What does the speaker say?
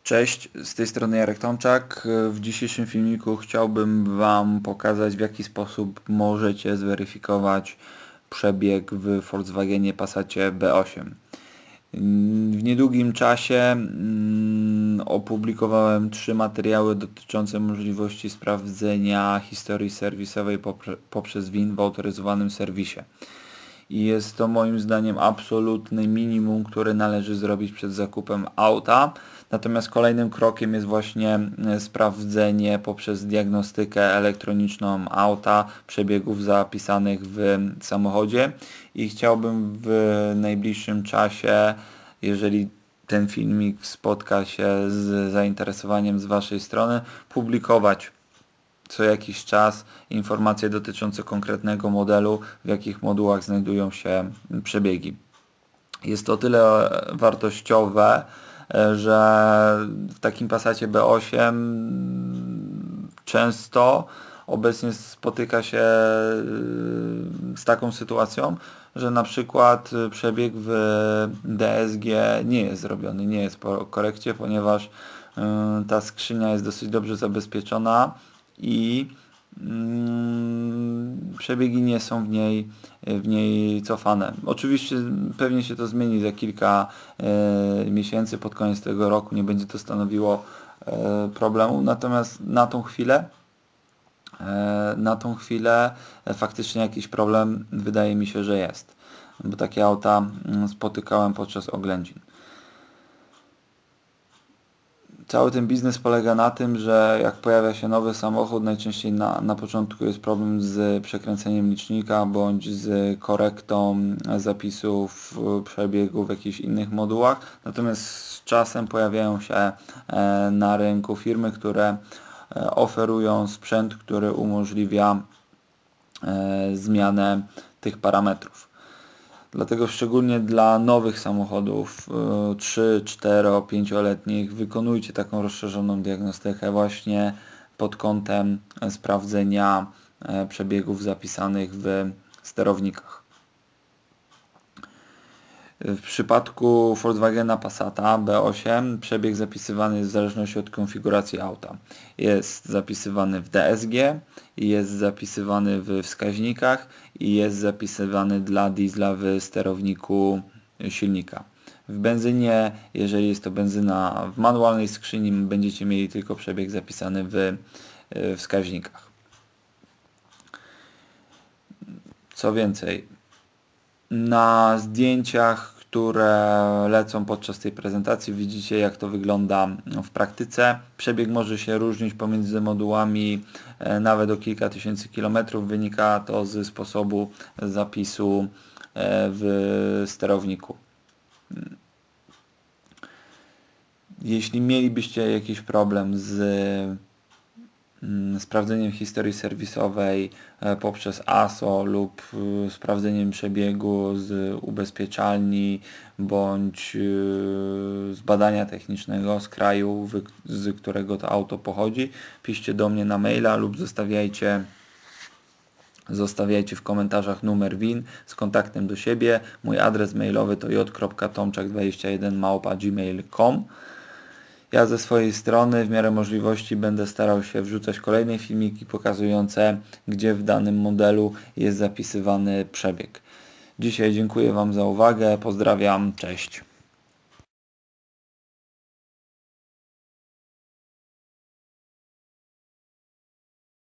Cześć, z tej strony Jarek Tomczak. W dzisiejszym filmiku chciałbym Wam pokazać, w jaki sposób możecie zweryfikować przebieg w Volkswagenie Passacie B8. W niedługim czasie opublikowałem 3 materiały dotyczące możliwości sprawdzenia historii serwisowej poprzez VIN w autoryzowanym serwisie. I jest to moim zdaniem absolutne minimum, które należy zrobić przed zakupem auta. Natomiast kolejnym krokiem jest właśnie sprawdzenie poprzez diagnostykę elektroniczną auta przebiegów zapisanych w samochodzie i chciałbym w najbliższym czasie, jeżeli ten filmik spotka się z zainteresowaniem z Waszej strony, publikować co jakiś czas informacje dotyczące konkretnego modelu, w jakich modułach znajdują się przebiegi. Jest to tyle wartościowe, że w takim Passacie B8 często obecnie spotyka się z taką sytuacją, że na przykład przebieg w DSG nie jest zrobiony, nie jest po korekcie, ponieważ ta skrzynia jest dosyć dobrze zabezpieczona i przebiegi nie są w niej cofane. Oczywiście pewnie się to zmieni za kilka miesięcy, pod koniec tego roku nie będzie to stanowiło problemu, natomiast na tą chwilę faktycznie jakiś problem wydaje mi się, że jest, bo takie auta spotykałem podczas oględzin. Cały ten biznes polega na tym, że jak pojawia się nowy samochód, najczęściej na początku jest problem z przekręceniem licznika bądź z korektą zapisów przebiegu w jakichś innych modułach. Natomiast z czasem pojawiają się na rynku firmy, które oferują sprzęt, który umożliwia zmianę tych parametrów. Dlatego szczególnie dla nowych samochodów 3, 4, 5-letnich wykonujcie taką rozszerzoną diagnostykę właśnie pod kątem sprawdzenia przebiegów zapisanych w sterownikach. W przypadku Volkswagena Passata B8 przebieg zapisywany jest w zależności od konfiguracji auta. Jest zapisywany w DSG, jest zapisywany w wskaźnikach i jest zapisywany dla diesla w sterowniku silnika. W benzynie, jeżeli jest to benzyna w manualnej skrzyni, będziecie mieli tylko przebieg zapisany w wskaźnikach. Co więcej, na zdjęciach, które lecą podczas tej prezentacji, widzicie, jak to wygląda w praktyce. Przebieg może się różnić pomiędzy modułami nawet o kilka tysięcy kilometrów. Wynika to ze sposobu zapisu w sterowniku. Jeśli mielibyście jakiś problem z sprawdzeniem historii serwisowej poprzez ASO lub sprawdzeniem przebiegu z ubezpieczalni bądź z badania technicznego z kraju, z którego to auto pochodzi, piszcie do mnie na maila lub zostawiajcie w komentarzach numer VIN z kontaktem do siebie. Mój adres mailowy to j.tomczak21@gmail.com. Ja ze swojej strony w miarę możliwości będę starał się wrzucać kolejne filmiki pokazujące, gdzie w danym modelu jest zapisywany przebieg. Dzisiaj dziękuję Wam za uwagę, pozdrawiam, cześć.